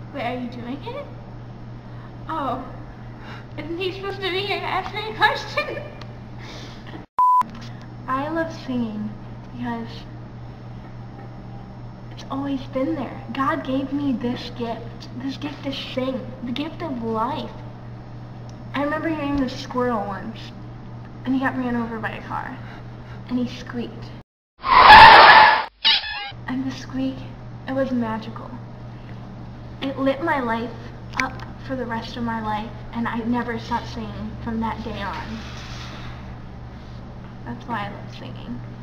Wait, are you doing it? Oh. Isn't he supposed to be here to ask me a question? I love singing because it's always been there. God gave me this gift to sing, the gift of life. I remember hearing this squirrel once, and he got ran over by a car, and he squeaked. And the squeak, it was magical. It lit my life up for the rest of my life, and I never stopped singing from that day on. That's why I love singing.